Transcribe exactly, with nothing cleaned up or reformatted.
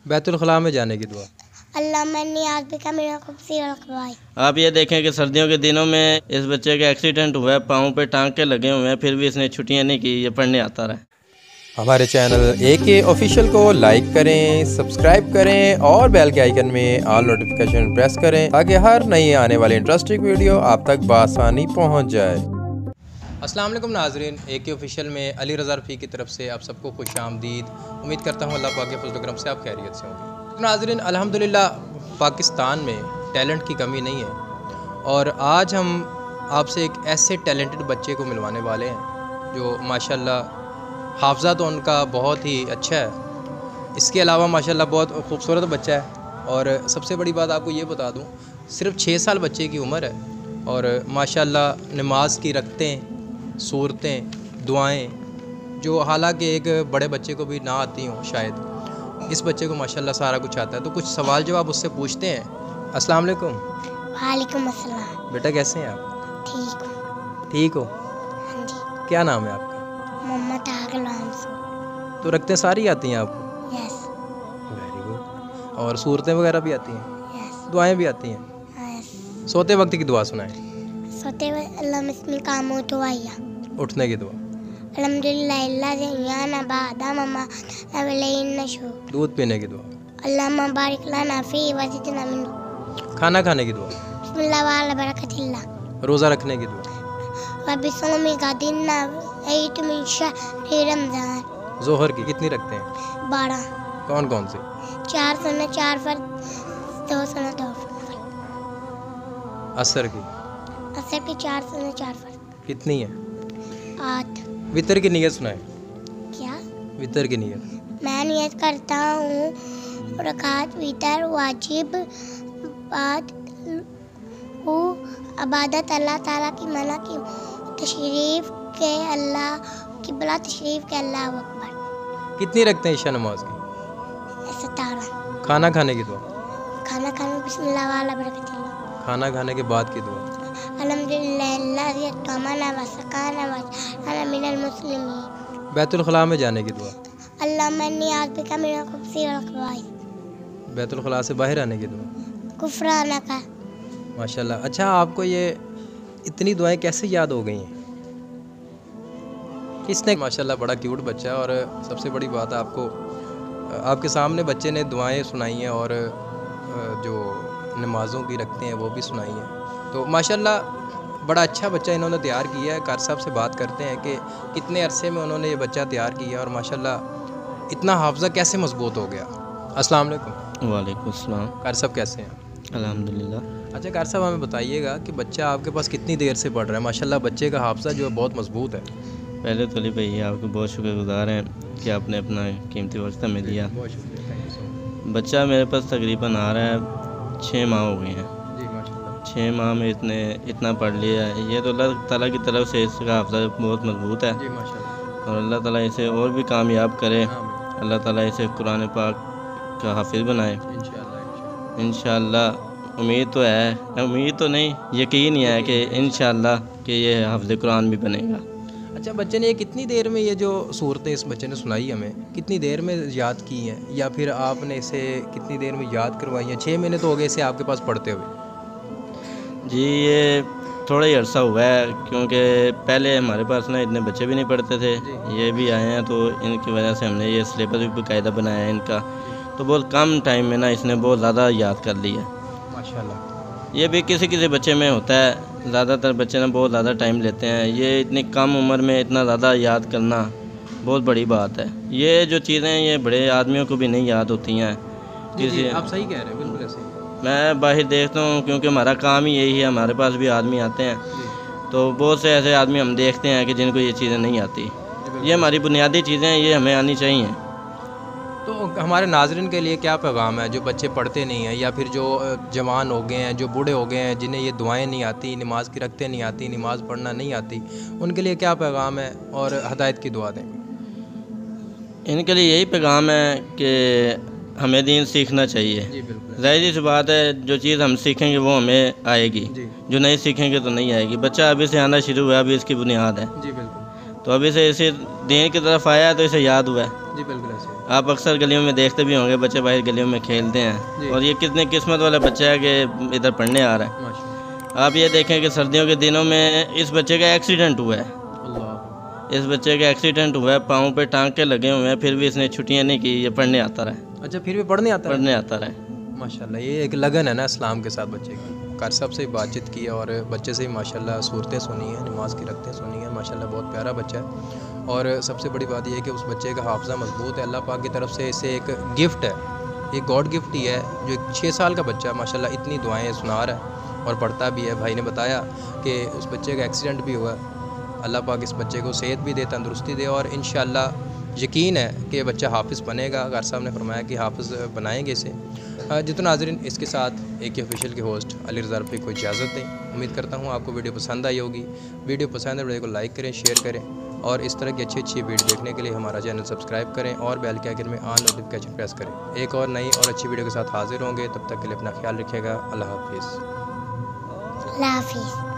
बैतुल खला में जाने की दुआ। अल्लाह मैंने आज भी का मेरा खूबसूरत भाई। आप ये देखें कि सर्दियों के दिनों में इस बच्चे का एक्सीडेंट हुआ है, पाँव पे टांके लगे हुए हैं, फिर भी इसने छुट्टियां नहीं की, ये पढ़ने आता रहा। हमारे चैनल ए के ऑफिशियल को लाइक करें, सब्सक्राइब करें और बेल के आइकन में ऑल नोटिफिकेशन प्रेस करें ताकि हर नई आने वाली इंटरेस्टिंग वीडियो आप तक बआसानी पहुंच जाए। अस्सलाम वालेकुम नाजरीन, ए के ऑफिशियल में अली रज़ा रफ़ी की तरफ से आप सबको खुश आमदीद। उम्मीद करता हूँ अल्लाह पाक के फज़ल व करम से आप खैरियत से होंगे। तो नाजरीन, अल्हम्दुलिल्लाह पाकिस्तान में टैलेंट की कमी नहीं है और आज हम आपसे एक ऐसे टैलेंटेड बच्चे को मिलवाने वाले हैं जो माशाल्लाह हाफ़ज़ा तो उनका बहुत ही अच्छा है, इसके अलावा माशाल्लाह बहुत खूबसूरत बच्चा है। और सबसे बड़ी बात आपको ये बता दूं, सिर्फ छः साल बच्चे की उम्र है और माशाल्लाह नमाज की रखतें, सूरतें, दुआएं जो हालांकि एक बड़े बच्चे को भी ना आती हों शायद, इस बच्चे को माशाल्लाह सारा कुछ आता है। तो कुछ सवाल जवाब उससे पूछते हैं। अस्सलाम वालेकुम। वालेकुम अस्सलाम। बेटा कैसे हैं आप? ठीक हूँ। ठीक हो? हाँ जी। क्या नाम है आपका? मोहम्मद आगलाम। तो रखतें सारी आती हैं आपको? Yes very good. और सूरतें वगैरह भी आती हैं? यस दुआएं भी आती हैं? यस। सोते वक्त की दुआ सुनाएं। सोते हुए अल्लाह मिस्मी कामो तो आया। उठने की दुआ। अल्हम्दुलिल्लाह इल्ला ज़ियाना बादा ममा नवलैन नशु। दूध पीने की दुआ। अल्लाहुम्मा बारिक लना फी वज़िदना मिन। खाना खाने की दुआ। बिस्मिल्लाह वाला बरकतिल्लाह। रोज़ा रखने की दुआ। रब्बि सौमी का दिन ना ईद मिन शहर रमज़ान। जोहर की कितनी रखते हैं? बारह। कौन कौन सी? चार सुन्नत चार फर्ज, दो सुन्नत दो फर्ज। असर की असर की चार सुन्नत चार फर्ज। कितनी है? आठ। वितर की नियत सुनाए। क्या? वितर की नियत। मैं नियत करता हूँ रकात वितर वाजिब बाद हूँ इबादत अल्लाह ताला की मना की तशरीफ़ के अल्लाह की बला तशरीफ़ के अल्लाह अकबर। कितनी रखते हैं ईशा नमाज की? सतारह। खाना खाने की दुआ। खाना खाने में बिस्मिल्लाह वाला बरकतिल्लाह। खाना खाने के बाद की दुआ। अल्हम्दुलिल्लाह अल्लाज़ी अतमना व सकाना व अना मिनल मुस्लिमीन। बैतुल खला में जाने की दुआ। अल्लाह मैंने आज भी का मेरा खूबसूरत भाई। बैतुल खला से बाहर आने की दुआ। कुफराना का। माशाल्लाह। अच्छा, आपको ये इतनी दुआएं कैसे याद हो गई हैं? किसने? माशाल्लाह बड़ा क्यूट बच्चा है और सबसे बड़ी बात है आपको आपके सामने बच्चे ने दुआएं सुनाई हैं और जो नमाज़ों की रखते हैं वो भी सुनाई हैं। तो माशाल्लाह बड़ा अच्छा बच्चा इन्होंने तैयार किया है। कार साहब से बात करते हैं कि कितने अरसे में उन्होंने ये बच्चा तैयार किया और माशाल्लाह इतना हाफ़ज़ा कैसे मजबूत हो गया। अस्सलाम वालेकुम। वालेकुम सलाम। कार साहब कैसे हैं? अल्हम्दुलिल्लाह। अच्छा कार साहब, हमें बताइएगा कि बच्चा आपके पास कितनी देर से पढ़ रहा है? माशाल्लाह बच्चे का हाफ़ज़ा जो है बहुत मजबूत है। पहले तो अली भाई आपके बहुत शुक्रगुज़ार हैं कि आपने अपना कीमती वक्त हमें दिया। बहुत शुक्रिया, थैंक यू सो मच। बच्चा मेरे पास तकरीबन आ रहा है छः माह हो गए हैं। जी माशाल्लाह। छः माह में इतने इतना पढ़ लिया है। ये तो अल्लाह ताला की तरफ से इसका हाफ़ज़ा बहुत मजबूत है जी माशाल्लाह। और अल्लाह ताला इसे और भी कामयाब करे। आमीन। अल्लाह ताला इसे कुरान पाक का हाफिज़ बनाए इंशाअल्लाह। इंशाअल्लाह। उम्मीद तो है, उम्मीद तो नहीं, यकीन ही है कि इंशाअल्लाह कि ये हाफ़िज़ कुरान भी बनेगा। अच्छा, बच्चे ने ये कितनी देर में ये जो सूरतें इस बच्चे ने सुनाई हमें कितनी देर में याद की हैं, या फिर आपने इसे कितनी देर में याद करवाई हैं? छः महीने तो हो गए इसे आपके पास पढ़ते हुए। जी ये थोड़ा ही अरसा हुआ है क्योंकि पहले हमारे पास ना इतने बच्चे भी नहीं पढ़ते थे। ये भी आए हैं तो इनकी वजह से हमने ये सिलेबस भी बाकायदा बनाया है इनका। तो बहुत कम टाइम में ना इसने बहुत ज़्यादा याद कर लिया माशाल्लाह। ये भी किसी किसी बच्चे में होता है, ज़्यादातर बच्चे ना बहुत ज़्यादा टाइम लेते हैं। ये इतनी कम उम्र में इतना ज़्यादा याद करना बहुत बड़ी बात है। ये जो चीज़ें ये बड़े आदमियों को भी नहीं याद होती हैं। किसी आप सही कह रहे हैं, बिल्कुल ऐसे ही। मैं बाहर देखता हूँ क्योंकि हमारा काम ही यही है, हमारे पास भी आदमी आते हैं तो बहुत से ऐसे आदमी हम देखते हैं कि जिनको ये चीज़ें नहीं आती। ये हमारी बुनियादी चीज़ें हैं, ये हमें आनी चाहिए। तो हमारे नाज़रीन के लिए क्या पैगाम है जो बच्चे पढ़ते नहीं हैं या फिर जो जवान हो गए हैं, जो बूढ़े हो गए हैं, जिन्हें ये दुआएं नहीं आती, नमाज की रखते नहीं आती, नमाज़ पढ़ना नहीं आती, उनके लिए क्या पैगाम है और हदायत की दुआ दें? इनके लिए यही पैगाम है कि हमें दीन सीखना चाहिए। जी बिल्कुल। ज़ाहिर सी बात है, जो चीज़ हम सीखेंगे वो हमें आएगी, जो नहीं सीखेंगे तो नहीं आएगी। बच्चा अभी से आना शुरू हुआ, अभी इसकी बुनियाद है। जी बिल्कुल। तो अभी से इसे दीन की तरफ आया तो इसे याद हुआ है। जी बिल्कुल ऐसे। आप अक्सर गलियों में देखते भी होंगे बच्चे बाहर गलियों में खेलते हैं, और ये कितने किस्मत वाला बच्चा है कि इधर पढ़ने आ रहा है। माशाल्लाह। आप ये देखें कि सर्दियों के दिनों में इस बच्चे का एक्सीडेंट हुआ है। अल्लाह। इस बच्चे का एक्सीडेंट हुआ है, पाँव पे टांके लगे हुए हैं, फिर भी इसने छुट्टियां नहीं की, ये पढ़ने आता रहा। अच्छा फिर भी पढ़ने आता है? पढ़ने आता रहा। माशाल्लाह, ये एक लगन है ना इस्लाम के साथ बच्चे की। कार साहब से बातचीत की और बच्चे से ही माशाल्लाह सूरतें सुनी हैं, नमाज की रखते सुनी हैं। माशाल्लाह बहुत प्यारा बच्चा है, और सबसे बड़ी बात यह है कि उस बच्चे का हाफजा मजबूत है। अल्लाह पाक की तरफ से इसे एक गिफ्ट है, एक गॉड गिफ्ट ही है। जो एक छः साल का बच्चा माशाल्लाह इतनी दुआएं सुना रहा है और पढ़ता भी है। भाई ने बताया कि उस बच्चे का एक्सीडेंट भी हुआ। अल्लाह पाक इस बच्चे को सेहत भी दे, तंदुरुस्ती दे, और इंशाअल्लाह यकीन है कि ये बच्चा हाफिज़ बनेगा। गर साहब ने फरमाया कि हाफिज़ बनाएंगे इसे। जितना नाज़रीन, इसके साथ एक ऑफिशियल के होस्ट अली रज़ा रफ़ी को इजाज़त दें। उम्मीद करता हूँ आपको वीडियो पसंद आई होगी। वीडियो पसंद है वीडियो को लाइक करें, शेयर करें, और इस तरह की अच्छी अच्छी वीडियो देखने के लिए हमारा चैनल सब्सक्राइब करें और बेल के आइकन में ऑल नोटिफिकेशन प्रेस करें। एक और नई और अच्छी वीडियो के साथ हाजिर होंगे, तब तक के लिए अपना ख्याल रखिएगा। अल्लाह हाफिज़। अल्लाह हाफिज़।